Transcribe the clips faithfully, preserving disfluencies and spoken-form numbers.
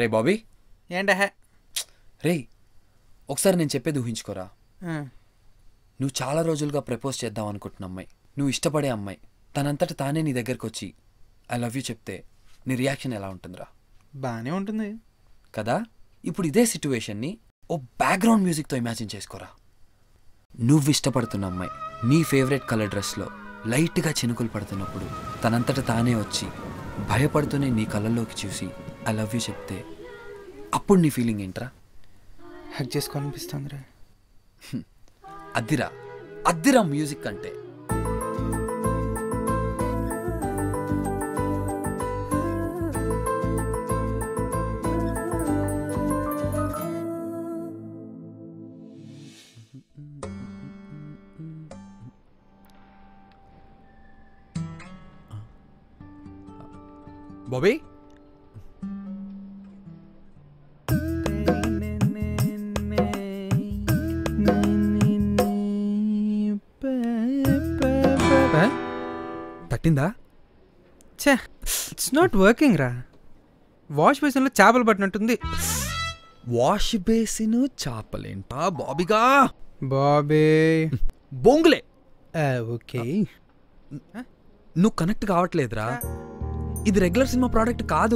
రే బాబీ ఏంట రే ఒకసారి నేను చెప్పేది ఊహించుకోరా. నువ్వు చాలా రోజులుగా ప్రపోజ్ చేద్దాం అనుకుంటున్న అమ్మాయి, నువ్వు ఇష్టపడే అమ్మాయి, తనంతట తానే నీ దగ్గరకు వచ్చి ఐ లవ్ యూ చెప్తే నీ రియాక్షన్ ఎలా ఉంటుందిరా? బాగానే ఉంటుంది కదా. ఇప్పుడు ఇదే సిట్యువేషన్ని ఓ బ్యాక్గ్రౌండ్ మ్యూజిక్తో ఇమాజిన్ చేసుకోరా. నువ్వు ఇష్టపడుతున్న అమ్మాయి నీ ఫేవరెట్ కలర్ డ్రెస్లో లైట్గా చినుకులు పడుతున్నప్పుడు తనంతట తానే వచ్చి భయపడుతూనే నీ కళ్ళల్లోకి చూసి ఐ లవ్ యూ చెప్తే అప్పుడు నీ ఫీలింగ్ ఏంట్రా? హక్ చేసుకోవాలనిపిస్తుందిరా. అద్దిరా అద్దిరా మ్యూజిక్ అంటే. బాబీ తట్టిందా? ఛే, ఇట్స్ నాట్ వర్కింగ్ రా. వాష్ బేసిన్లో చేపలు పట్టినట్టుంది. Wash basin చేపలేంటా బాబీగా? బాబే బొంగులే. ఓకే, నువ్వు కనెక్ట్ కావట్లేదురా. ఇది రెగ్యులర్ సినిమా ప్రోడక్ట్ కాదు.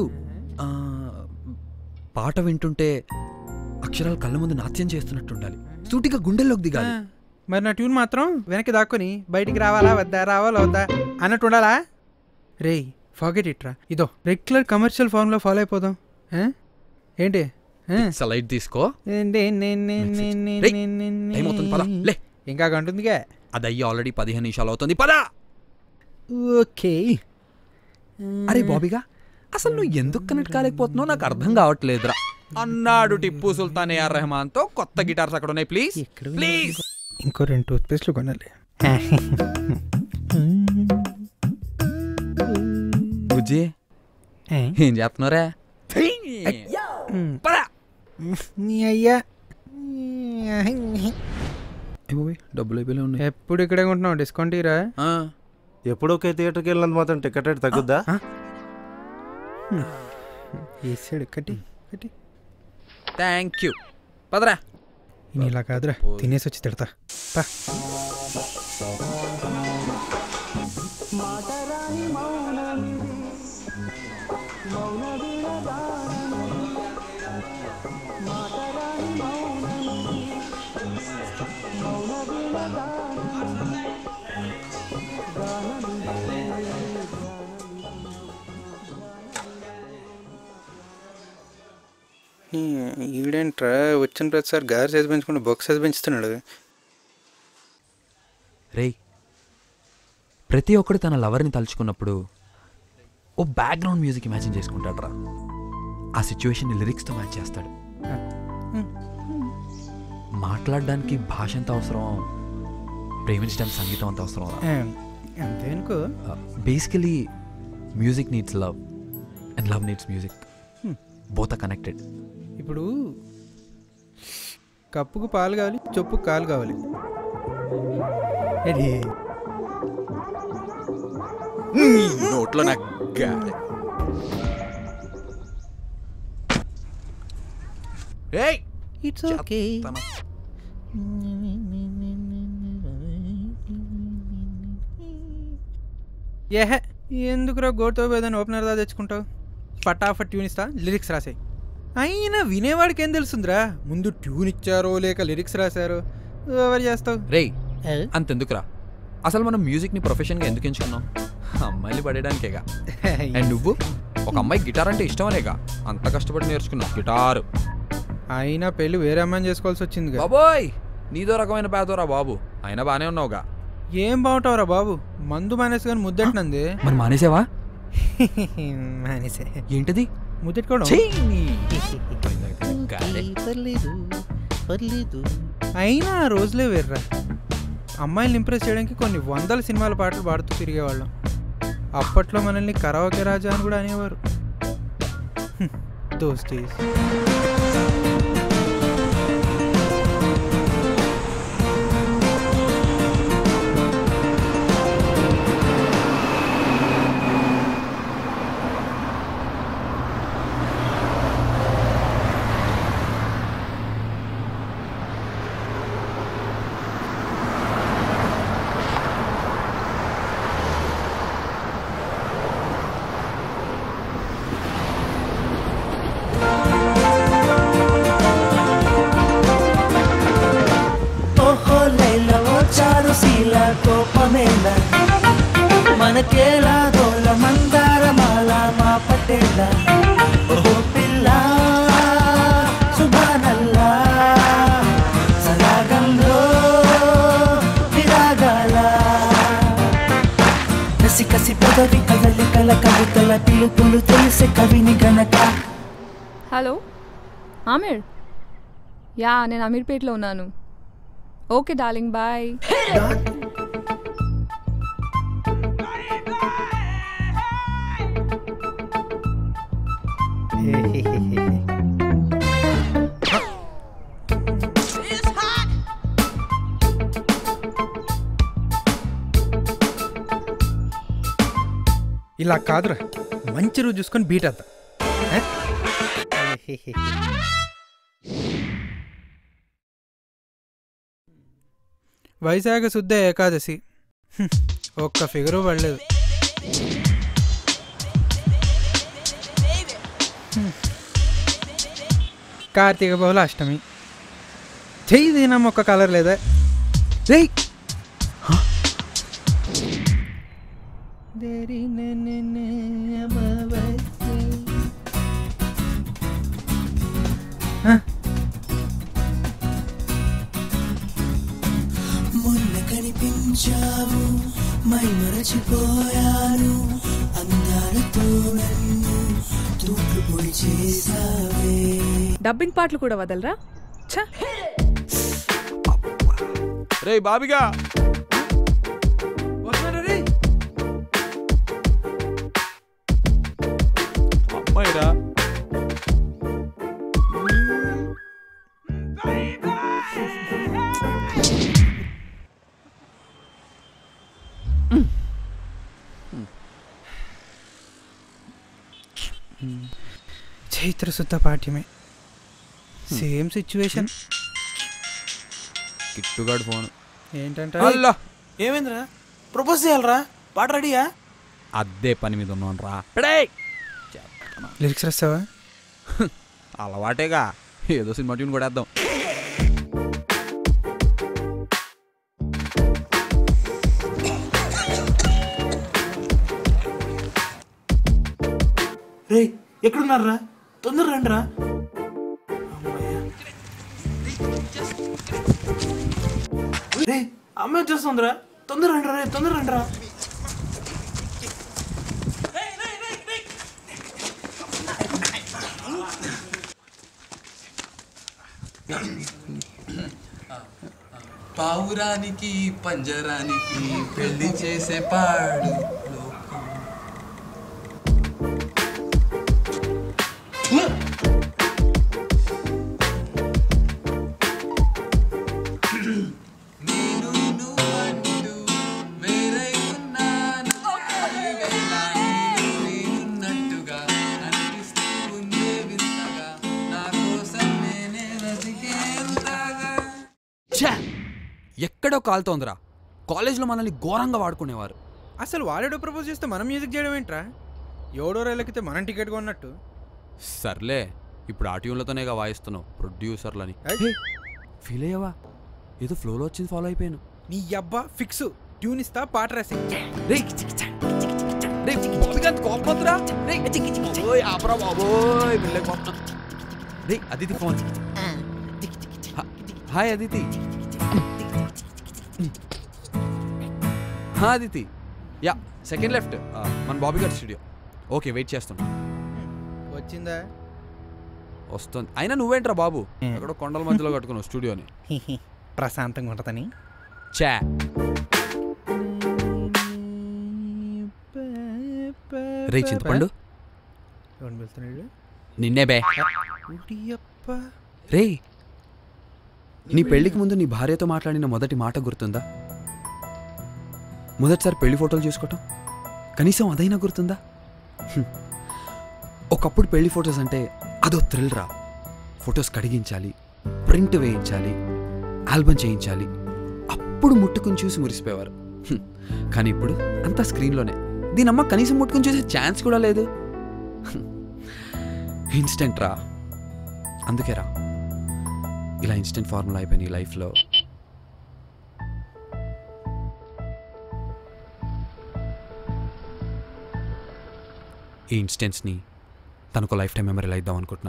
పాట వింటుంటే అక్షరాలు కళ్ళ ముందు నాట్యం చేస్తున్నట్టు ఉండాలి, సూటిగా గుండెల్లోకి దిగాలి. మరి నా ట్యూన్ మాత్రం వెనక్కి దాక్కుని బయటికి రావాలా వద్దా రావాలా వద్దా అన్నట్టు ఉండాలా? రే ఫార్గెట్ ఇట్ రా. ఇదో రెగ్యులర్ కమర్షియల్ ఫార్ములా ఫాలో అయిపోదాం. ఏంటి లైట్ తీసుకో. ఇంకా కంటుందిగా. అది అయ్యి ఆల్రెడీ పదిహేను నిమిషాలు అవుతుంది, పదా. ఓకే. అరే బాబీగా, అసలు నువ్వు ఎందుకు కనెక్ట్ కాలేకపోతున్నావు నాకు అర్థం కావట్లేదురా అన్నాడు టిప్పు సుల్తాన్ ఏఆర్ రెహమాన్ తో. కొత్త గిటార్స్ అక్కడ ఉన్నాయి, ప్లీజ్ ప్లీజ్. ఇంకో రెండు టూత్ పేస్ట్లు కొనాలి. బుజ్జి ఏం చేస్తున్నారా? అయ్యా డబ్బులు అయిపోయి ఉన్నాయి. ఎప్పుడు ఇక్కడే ఉంటున్నావు? డిస్కౌంట్ ఇరా. ఎప్పుడు ఒకే థియేటర్కి వెళ్ళినంత మాత్రం టికెట్ రేట్ తగ్గుద్దా? వేసాడు కట్టి కట్టి. థ్యాంక్ యూ, పదరా. నేను ఇలా కాదురా, తినేసి వచ్చి తిడతా. ఈడేంట్రా వచ్చిన ప్రతిసారి గారి సైజ్ పెంచుకుంటే బొక్ సైజ్ పెంచుతున్నాడు. రే, ప్రతి ఒక్కడు తన లవర్ని తలుచుకున్నప్పుడు ఓ బ్యాక్గ్రౌండ్ మ్యూజిక్ ఇమాజిన్ చేసుకుంటాడు రా. ఆ సిచ్యువేషన్ని లిరిక్స్తో మ్యాచ్ చేస్తాడు. మాట్లాడడానికి భాష ఎంత అవసరం, ప్రేమించడానికి సంగీతం అంత అవసరం రా. అంతేనుకో. Basically music needs love and love needs music. Both are connected. ఇప్పుడు కప్పుకు పాలు కావాలి, చొప్పుకు కాలు కావాలి. నోట్లో నాకు ఇట్స్ ఓకే. ఏహే, ఎందుకురా గోటుతో పోయేదని ఓపెనర్ దా తెచ్చుకుంటావు? ఫటాఫట్ ట్యూన్ ఇస్తా, లిరిక్స్ రాసాయి. అయినా వినేవాడికి ఏం తెలుస్తుందిరా ముందు ట్యూన్ ఇచ్చారో లేక లిరిక్స్ రాశారో. ఎవరు చేస్తావు? రే అంతెందుకురా, అసలు మనం మ్యూజిక్ని ప్రొఫెషన్గా ఎందుకు ఎంచుకున్నాం? అమ్మాయిలు పడేయడానికేగా. అండ్ నువ్వు ఒక అమ్మాయి గిటార్ అంటే ఇష్టమనేగా అంత కష్టపడి నేర్చుకున్నావు గిటారు. అయినా పెళ్ళి వేరే అమ్మాయిని చేసుకోవాల్సి వచ్చింది. బాబోయ్, నీదో రకమైన పేదోరా బాబు. అయినా బానే ఉన్నావుగా. ఏం బాగుంటావురా బాబు, మందు మానేసి కానీ ముద్దెట్టినంది. మరి మానేసావా? మానేసే. ఏంటిది? ముద్దెట్టుకోవడం. అయినా ఆ రోజులే వేర్రా. అమ్మాయిని ఇంప్రెస్ చేయడానికి కొన్ని వందల సినిమాల పాటలు పాడుతూ తిరిగేవాళ్ళం. అప్పట్లో మనల్ని కరావకే రాజా అని కూడా అనేవారు. దోస్తీ. శీల కోపమేల మనకేలా దోల మందారమాల మా పటేల ఓ పిల్ల సుభానల్లా సరాగంలో విరాగాల కసి కసి పెదవి కదలికల కవితల పిలుపులు తెలిసే కవిని గనక. హలో ఆమిర్, యా నేను అమీర్పేట్లో ఉన్నాను. Okay darling, bye. ఇలా కాదురా, మంచి రోజు చూసుకొని బీట్ అద్దా. వైశాఖ శుద్ధ ఏకాదశి, ఒక్క ఫిగరు పడలేదు. కార్తీక బహుళ అష్టమి, చెయ్యి దినం ఒక్క కలర్ లేదా? రేయ్ మొన్న కనిపించావు మై మరచిపోయాను అందాలతో నన్ను తూట్లు పొడి చేసావే. డబ్బింగ్ పాటలు కూడా వదలరా? ఛ! రే బాబిగా అమ్మాయిరా. చైత్ర శుద్ధ పాఠ్యమే, సేమ్ సిచ్యువేషన్. కిట్టుగాడు ఫోన్ ఏంటంటే అల్లా ఏమైందిరా? ప్రపోజ్ చేయాలరా? పాట రెడీయా? అద్దే పని మీద ఉన్నాను రా. లిరిక్స్ రాస్తావా? అలవాటేగా, ఏదో సినిమా ట్యూన్ కూడా వేద్దాం. రే ఎక్కడున్నారా? తొందర రండిరా. రే అమ్మాయి వచ్చేస్తుందిరా, తొందర రండిరా, రే తొందర రండిరా. పావురానికి పంజరానికి పెళ్లి చేసే పాడు నేను నువ్వంటూ వేరై ఉన్నాను, నేనున్నట్టుగా అనిపిస్తూ ఉందే వింతగా, నా కోసం నేనే వెతికేంతగా. ఎక్కడో కాలుతోందిరా. కాలేజ్లో మనల్ని ఘోరంగా వాడుకునేవారు. అసలు వాడేడో ప్రపోజ్ చేస్తే మనం మ్యూజిక్ చేయడం ఏంట్రా? ఎవడో రైలకితే మనం టికెట్ కొన్నట్టు. సర్లే, ఇప్పుడు ఆ ట్యూన్లతోనేగా వాయిస్తున్నావు ప్రొడ్యూసర్లని. ఫీల్ అయ్యావా? ఏదో ఫ్లోలో వచ్చింది, ఫాలో అయిపోయాను. నీ అబ్బా ఫిక్స్, ట్యూన్ ఇస్తా, పాట రాసి. Aditi phone. Hi Aditi. Aditi, yeah second left, మన బాబీ గారి స్టూడియో. ఓకే వెయిట్ చేస్తున్నా. వచ్చిందా? వస్తుంది. అయినా నువ్వేంట్రా బాబు, ఎక్కడో కొండల మధ్యలో కట్టుకున్నావు స్టూడియోని. ప్రశాంతంగా ఉంటుందని. చా రే చింతపండు, నిన్నే బే. రే నీ పెళ్లికి ముందు నీ భార్యతో మాట్లాడిన మొదటి మాట గుర్తుందా? మొదటిసారి పెళ్లి ఫోటోలు చూసుకోవటం కనీసం అదైనా గుర్తుందా? ఒకప్పుడు పెళ్లి ఫొటోస్ అంటే అదో థ్రిల్ రా. ఫొటోస్ కడిగించాలి, ప్రింట్ వేయించాలి, ఆల్బమ్ చేయించాలి, అప్పుడు ముట్టుకుని చూసి మురిసిపోయేవారు. కానీ ఇప్పుడు అంతా స్క్రీన్లోనే. దీనమ్మ కనీసం ముట్టుకుని చూసే ఛాన్స్ కూడా లేదు. ఇన్స్టెంట్ రా. అందుకే రా ఇలా ఇన్స్టెంట్ ఫార్ములా అయిపోయింది ఈ లైఫ్లో. ఈ ఇన్స్టెన్స్ని తనకు లైఫ్ టైం మెమరీలో ఇద్దాం అనుకుంటున్నా.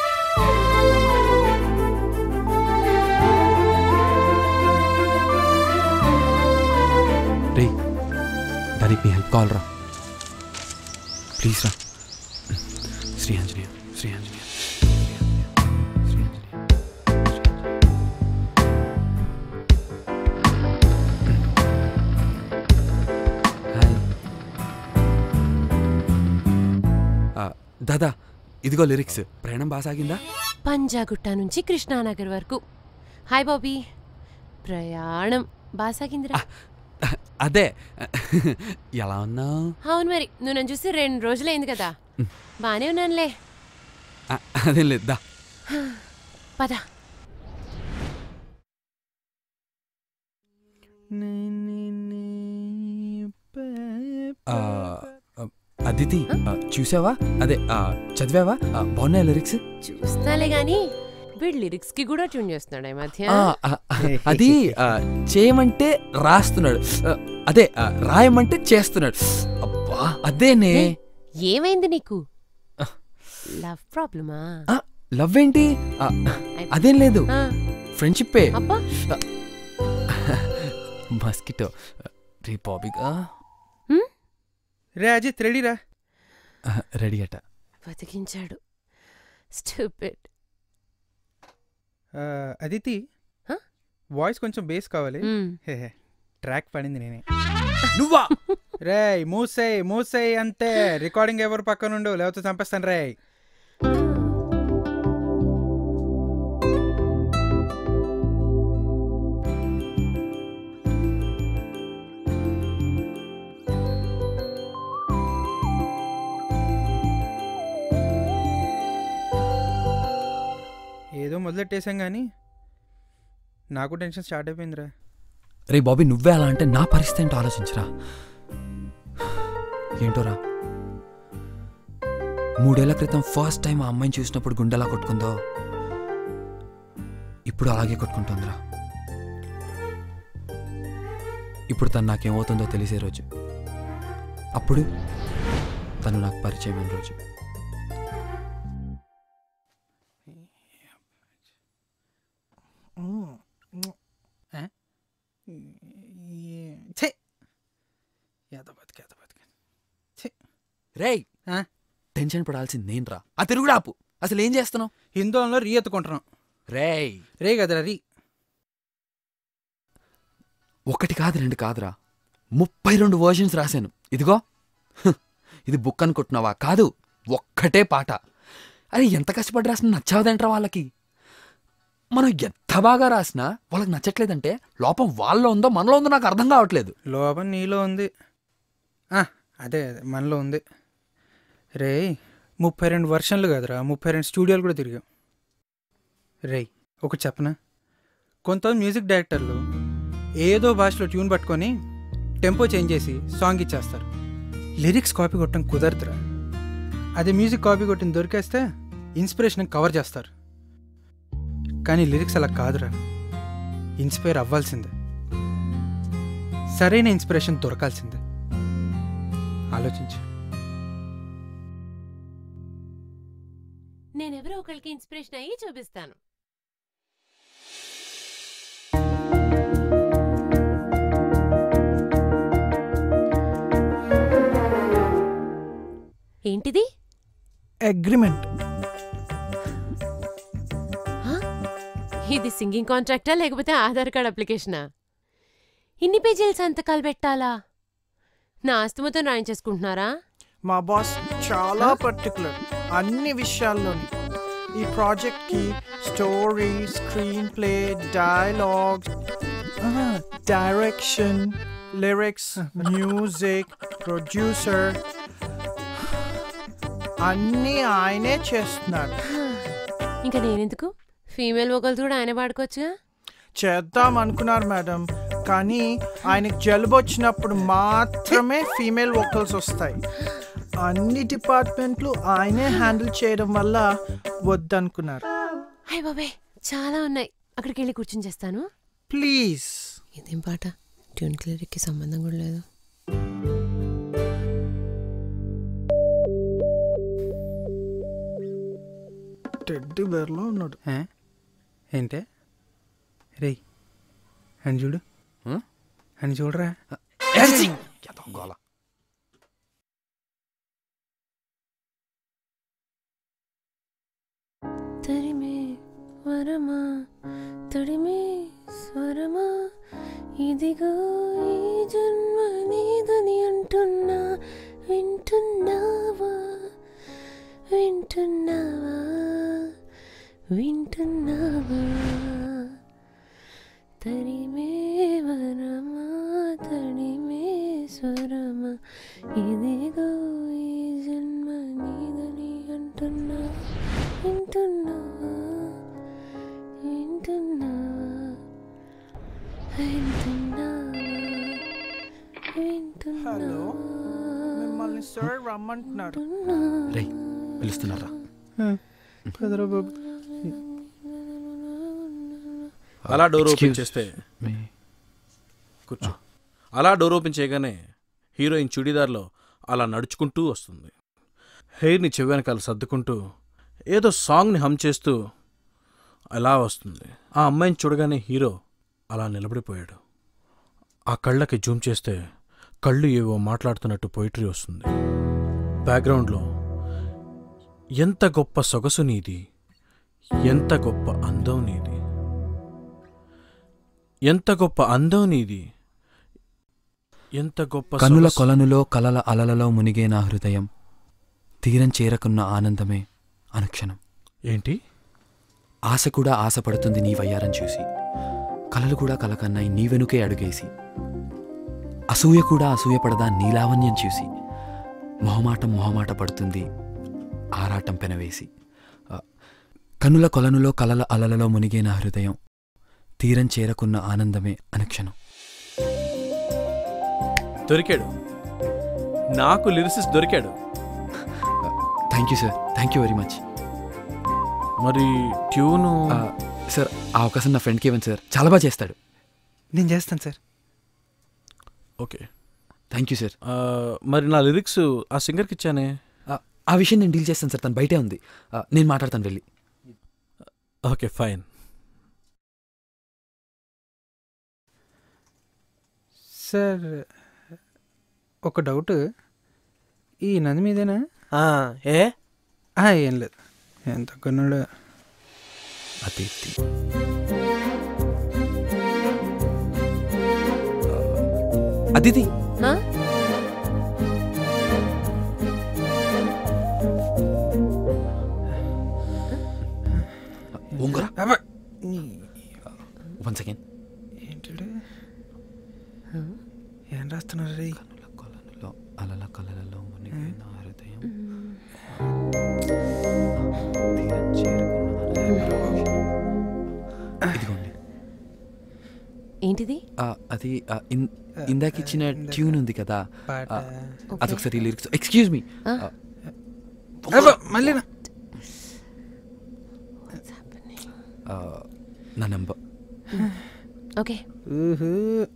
రే దానికి నీ హెల్ప్ కావాలరా, ప్లీజ్ రా. శ్రీ ఆంజనేయ శ్రీ ఆంజనేయ శ్రీ ఆంజనేయ. దాదా ఇదిగో లిరిక్స్. ప్రయాణం బాగా సాగిందా? పంజాగుట్ట నుంచి కృష్ణానగర్ వరకు. హాయ్ బాబీ, ప్రయాణం బాగా సాగిందిరా. అదే ఎలా ఉన్నావు? అవును మరి, నువ్వు నన్ను చూసి రెండు రోజులైంది కదా. బానే ఉన్నానులే. అదేం లేదా పద. అదితి చూసావా, అదే చదివావా బాగున్నాయి లిరిక్స్? చూస్తాలే గాని వీడు లిరిక్స్ కి కూడా ట్యూన్ చేస్తున్నాడు ఈ మధ్య. అది చేయమంటే రాస్తున్నాడు, అదే రాయమంటే చేస్తున్నాడు. అబ్బా అదేనే. ఏమైంది నీకు? లవ్ ప్రాబ్లమా? లవ్ ఏంటి, అదేం లేదు, ఫ్రెండ్షిప్పే. అబ్బా మస్కిటో. రే బాబీగా రే అజిత్ రెడీరా? రెడీ అట. బతికించాడు. స్టూపిడ్. అదితి వాయిస్ కొంచెం బేస్ కావాలి. ట్రాక్ పడింది నేనే. నువ్వా? రే మూసై మూసై అంతే. రికార్డింగ్ ఎవరు పక్కన ఉండు, లేకపోతే చంపేస్తాను రే. ఏదో మొదలెట్టేసాం కానీ నాకు టెన్షన్ స్టార్ట్ అయిపోయిందిరా. రే బాబీ నువ్వే అలా అంటే నా పరిస్థితి ఏంటో ఆలోచించరా. ఏంటోరా, మూడేళ్ల క్రితం ఫస్ట్ టైం ఆ అమ్మాయిని చూసినప్పుడు గుండెలా కొట్టుకుందో ఇప్పుడు అలాగే కొట్టుకుంటుందిరా. ఇప్పుడు తను నాకేమవుతుందో తెలిసే రోజు, అప్పుడు తను నాకు పరిచయమైన రోజు. రేయ్ టెన్షన్ పడాల్సింది నేను రా. ఆ తిరుగుడు ఆపు. అసలు ఏం చేస్తున్నావు? హిందోళంలో రీ ఎత్తుకుంటున్నాం. రేయ్ రే కదరా రీ. ఒకటి కాదు రెండు కాదురా, ముప్పై రెండు వర్షన్స్ రాశాను. ఇదిగో ఇది బుక్ అనుకుంటున్నావా? కాదు, ఒక్కటే పాట. అరే ఎంత కష్టపడి రాసినా నచ్చావదంట్రా వాళ్ళకి. మనం ఎంత బాగా రాసినా వాళ్ళకి నచ్చట్లేదంటే లోపం వాళ్ళలో ఉందో మనలో ఉందో నాకు అర్థం కావట్లేదు. లోపం నీలో ఉంది, అదే మనలో ఉంది. రే ముప్పై రెండు వర్షన్లు కదరా, ముప్పై రెండు స్టూడియోలు కూడా తిరిగాం. రే ఒకటి చెప్పనా, కొంతమంది మ్యూజిక్ డైరెక్టర్లు ఏదో భాషలో ట్యూన్ పట్టుకొని టెంపో చేంజ్ చేసి సాంగ్ ఇచ్చేస్తారు. లిరిక్స్ కాపీ కొట్టడం కుదరదురా. అదే మ్యూజిక్ కాపీ కొట్టిన దొరికేస్తే ఇన్స్పిరేషన్ కవర్ చేస్తారు. కానీ లిరిక్స్ అలా కాదురా, ఇన్స్పైర్ అవ్వాల్సిందే, సరైన ఇన్స్పిరేషన్ దొరకాల్సిందే. ఆలోచించు. నేనెవరో ఒకరికి ఇన్స్పిరేషన్ అయ్యి చూపిస్తాను. ఏంటిది? అగ్రిమెంట్. ఇది సింగింగ్ కాంట్రాక్టా లేకపోతే ఆధార్ కార్డ్ అప్లికేషనా? ఇన్ని పేజీలు సంతకాలు పెట్టాలా? నా ఆస్తి మొత్తం రాయించేసుకుంటున్నారా? మా బాస్ చాలా పర్టికులర్ అన్ని విషయాల్లోని. ఈ ప్రాజెక్ట్కి story, screenplay, dialogue, direction, lyrics, music, producer అన్నీ ఆయనే చేస్తున్నాడు. ఇంకా నేనెందుకు? ఫీమేల్ వోకల్స్ కూడా ఆయన పాడుకోవచ్చుగా. చేద్దాం అనుకున్నారు మేడం, కానీ ఆయనకి జలుబు వచ్చినప్పుడు మాత్రమే ఫీమేల్ వోకల్స్ వస్తాయి. అన్ని డిపార్ట్మెంట్లు ఆయనే హ్యాండిల్ చేయడం వల్ల వద్దనుకున్నారు. హాయ్ బాబాయ్, చాలా ఉన్నాయి, అక్కడికి వెళ్ళి కూర్చొని చేస్తాను ప్లీజ్. ఇదేం పాట? ట్యూన్ లిరిక్కి సంబంధం కూడా లేదు. టెడ్డీ బేర్లో ఉన్నాడు. ఆ? ఏంటే రేయ్ అని చూడు ఆ? అని చూడరా. గోల తరిమే వరమా తడిమే స్వరమా ఇదిగో ఈ జన్మ నీదని అంటున్నా వింటున్నావా వింటున్నావా వింటున్నావా తరిమే వరమా తడిమే స్వరమా ఇదిగో ఈ జన్మ నీదని అంటున్నా వింటున్నావా వింటున్నావా వింటున్నావా హలో, మిమ్మల్ని సార్ రమ్మంటున్నారు. రేయ్ పిలుస్తున్నారా? కదరా బాబు. అలా డోర్ ఓపెన్ Excuse చేస్తే me. కూర్చో. అలా డోర్ ఓపెన్ చేయగానే హీరోయిన్ చుడీదార్లో అలా నడుచుకుంటూ వస్తుంది. హెయిర్ని చెవి వెనకాల సర్దుకుంటూ ఏదో సాంగ్ని హమ్ చేస్తూ అలా వస్తుంది. ఆ అమ్మాయిని చూడగానే హీరో అలా నిలబడిపోయాడు. ఆ కళ్ళకి జూమ్ చేస్తే కళ్ళు ఏవో మాట్లాడుతున్నట్టు పోయిటరీ వస్తుంది. బ్యాక్గ్రౌండ్లో ఎంత గొప్ప సొగసు నీది, ఎంత గొప్ప అందం నీది, ఎంత గొప్ప అందం నీది, ఎంత గొప్ప కనుల సొగసు. కొలనులో కలల అలలలో మునిగే నా హృదయం తీరం చేరకున్న ఆనందమే అనుక్షణం. ఏంటి? ఆశ కూడా ఆశపడుతుంది నీ వయ్యారం చూసి, కలలు కూడా కలకన్నాయి నీ వెనుకే అడుగేసి, అసూయ కూడా అసూయపడదా నీ లావణ్యం చూసి, మొహమాటం మొహమాట పడుతుంది ఆరాటం పెనవేసి. ఆ, కనుల కొలనులో కలల అలలలో మునిగే నా హృదయం తీరం చేరకున్న ఆనందమే అనుక్షణం. దొరికాడు, నాకు లిరిసిస్ దొరికాడు. Thank you sir, thank you very much. మరి ట్యూను సార్ ఆ అవకాశం నా ఫ్రెండ్కి ఇవ్వండి సార్, చాలా బాగా చేస్తాడు. నేను చేస్తాను sir. Okay, thank you sir. ఆ, మరి నా లిరిక్స్ ఆ సింగర్కి ఇచ్చానే. ఆ, ఆ విషయం నేను డీల్ చేస్తాను సార్, తను బయటే ఉంది. ఆ, నేను మాట్లాడతాను వెళ్ళి. Okay fine. సార్ ఒక డౌట్, ఈ నది మీదేనా? ఏ ఆ, ఏం లేదు, ఎంత కొన్నాడు. అతిథి అదితి ఆ? ఉంగరా అబ్బా! One second. ఏంటి ఏం రాస్తున్నారు రే? కనుల కొలనులో అలల కలలలో మునిగే నా హృదయం తీరం చేరుకున్న ఆనందమే. ఇదిగోండి. ఏంటిది? ఆ, అది ఆ, ఇన్- ఇందాక ఇచ్చిన ట్యూన్ ఉంది కదా, పాట. ఆ, అదొకసారి లిరిక్స్. Excuse me. అబ్బా, మళ్ళీ నా- నా నంబర్. ఓకే, ఊహు.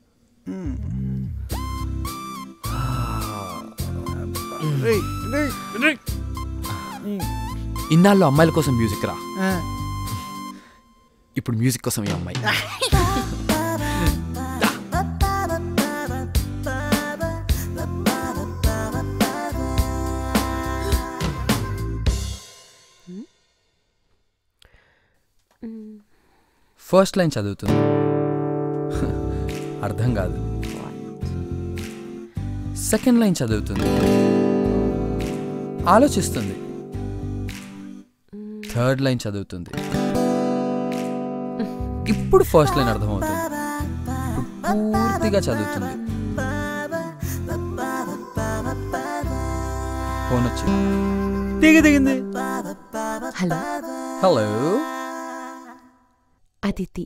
రేయ్, రేయ్, రేయ్. ఇన్నాళ్ళు అమ్మాయిల కోసం మ్యూజిక్ రా, ఆ, ఇప్పుడు మ్యూజిక్ కోసం ఈ అమ్మాయి. ఫస్ట్ లైన్ చదువుతుంది, అర్థం కాదు. సెకండ్ లైన్ చదువుతుంది, ఆలోచిస్తుంది. థర్డ్ లైన్ చదువుతుంది, ఇప్పుడు ఫస్ట్ లైన్ అర్థమవుతుంది. ఇప్పుడు పూర్తిగా చదువుతుంది. ఫోన్ వచ్చింది. దిగి దిగింది. Hello hello, Aditi.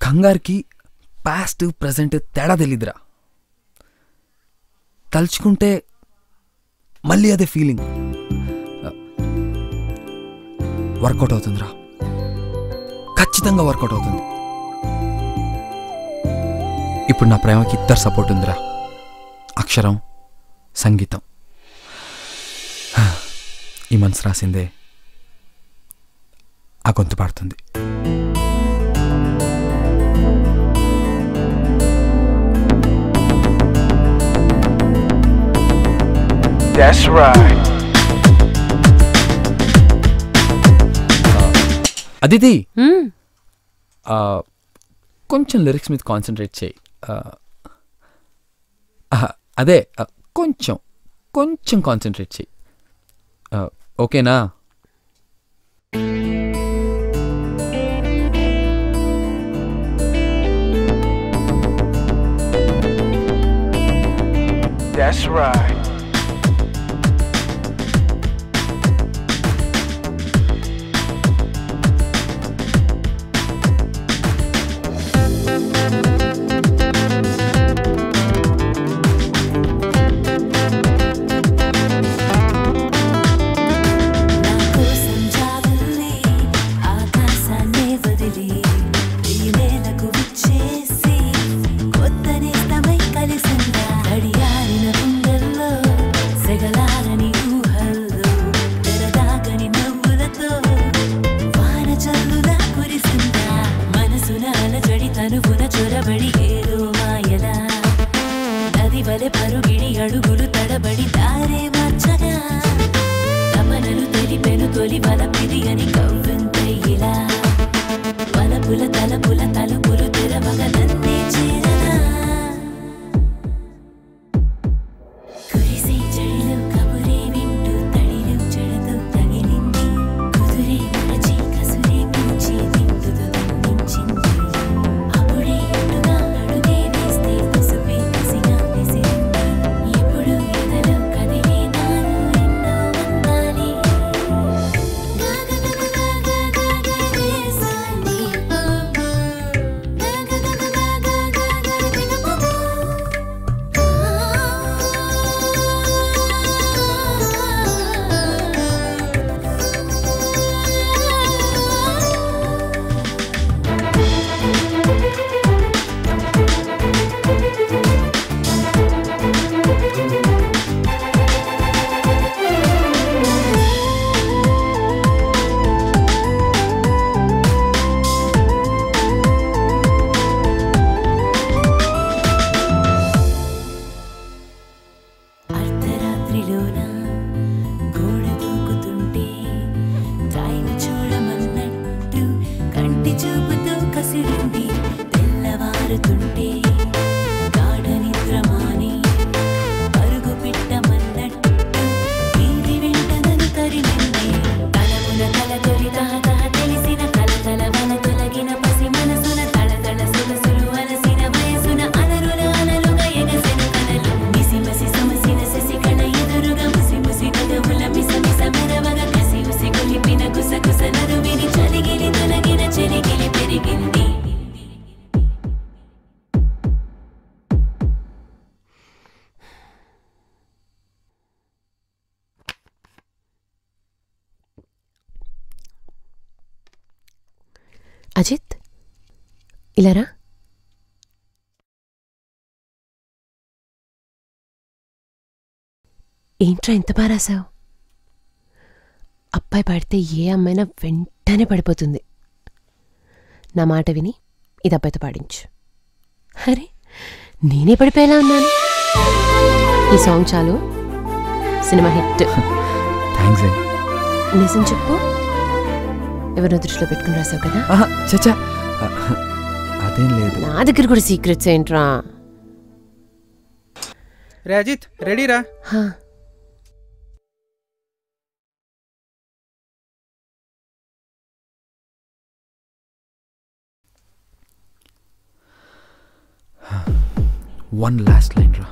కంగారుకి పాస్ట్ ప్రజెంట్ తేడా తెలీదురా. తలుచుకుంటే మళ్ళీ అదే ఫీలింగ్. వర్కౌట్ అవుతుందిరా, ఖచ్చితంగా వర్కౌట్ అవుతుంది. ఇప్పుడు నా ప్రేమకి ఇద్దరు సపోర్ట్ ఉందిరా, అక్షరం, సంగీతం. ఈ మనసు రాసిందే ఆ గొంతు పాడుతుంది. That's right. అదితి, కొంచెం లిరిక్స్ మీద కాన్సన్ట్రేట్ చేయి. అదే కొంచెం కొంచెం కాన్సన్ట్రేట్ చేయి, ఓకేనా? That's right. అజిత్, ఇలారా. ఏంట్రా ఇంత బాగా రాసావు? అబ్బాయి పాడితే ఏ అమ్మాయినా వెంటనే పడిపోతుంది. నా మాట విని ఇది అబ్బాయితో పాడించు. అరే, నేనే పడిపోయేలా ఉన్నాను. ఈ సాంగ్ చాలు, సినిమా హిట్. నిజం చెప్పు, ఎవరినో దృష్టిలో పెట్టుకుని రాసావు కదా? చచ్చా, అదేం లేదు. నా దగ్గర కూడా సీక్రెట్స్ ఏంట్రా? రే అజిత్, రెడీరా? వన్ లాస్ట్ లైన్ రా.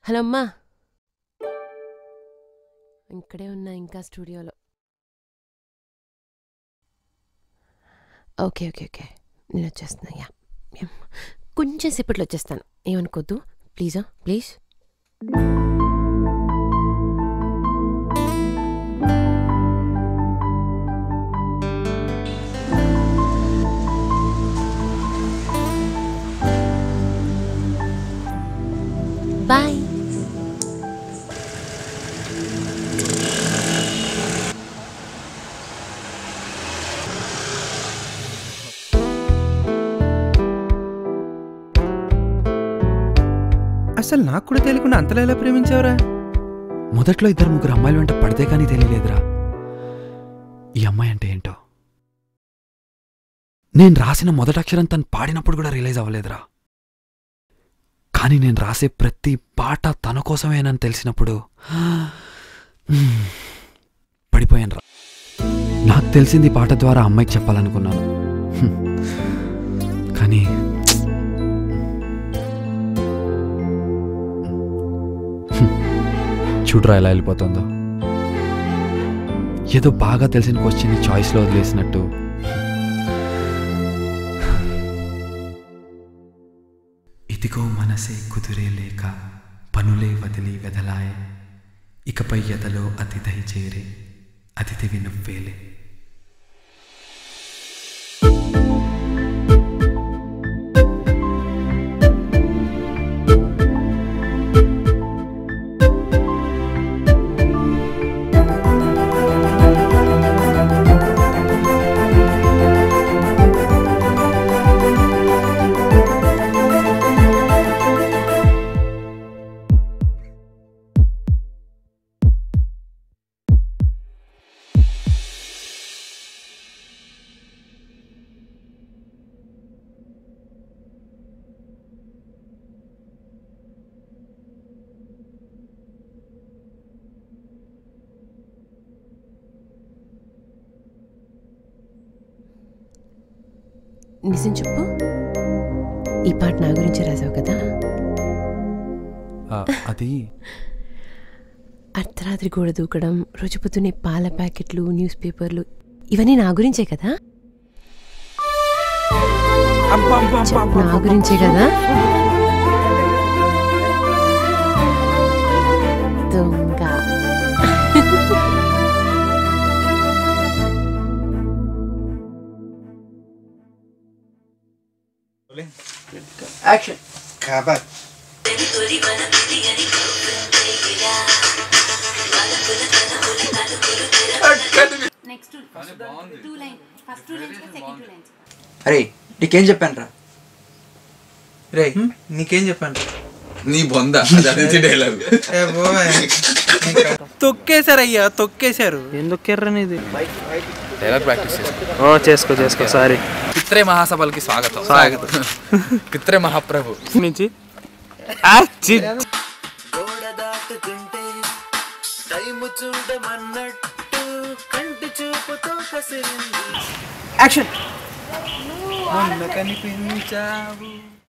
హలో అమ్మా, ఇక్కడే ఉన్నా ఇంకా స్టూడియోలో. ఓకే ఓకే ఓకే నేను వచ్చేస్తున్నా. యా యా కొంచెం సేపట్లో వచ్చేస్తాను, ఏమనుకోద్దు ప్లీజా ప్లీజ్. బాయ్. అసలు నాకు కూడా తెలియకుండా అంతలా ఎలా ప్రేమించావురా? మొదట్లో ఇద్దరు ముగ్గురు అమ్మాయిలు వెంట పడితే కానీ తెలియలేదురా ఈ అమ్మాయి అంటే ఏంటో. నేను రాసిన మొదటి అక్షరం తను పాడినప్పుడు కూడా రియలైజ్ అవ్వలేదురా. కానీ నేను రాసే ప్రతి పాట తన కోసమేనని తెలిసినప్పుడు పడిపోయాను రా. నాకు తెలిసింది పాట ద్వారా అమ్మాయికి చెప్పాలనుకున్నాను, కానీ చూడరా ఎలా వెళ్ళిపోతుందో. ఏదో బాగా తెలిసిన క్వశ్చన్ని చాయిస్లో వదిలేసినట్టు. ఇదిగో మనసే కుదురే లేక పనులే వదిలి వెదలాయే, ఇకపై ఎదలో అతిథై చేరే అతిథివి నువ్వేలే. నిజం చెప్పు, ఈ పాట నా గురించి రాసావు కదా? అది అర్ధరాత్రి గోడ దూకడం, రోజు పొద్దున్నే పాల ప్యాకెట్లు, న్యూస్ పేపర్లు, ఇవన్నీ నా గురించే కదా? నా గురించే కదా? దొంగ. Action. Kabar. Next two. Two lines. First two lines, second two lines. అరే నీకేం చెప్పాను రా? రే నీకేం చెప్పాను? నీ బొంద డైలాగ్ తొక్కేశారయ్యా, తొక్కేశారు. ఎందుకు కెర్రనిది? డైలాగ్ ప్రాక్టీస్ ఓ చేసుకో చేసుకో సారీ. పిత్రే మహాసభలకి స్వాగతం. స్వాగతం పిత్రే మహాప్రభు నుంచి యాక్షన్. కనిపించావు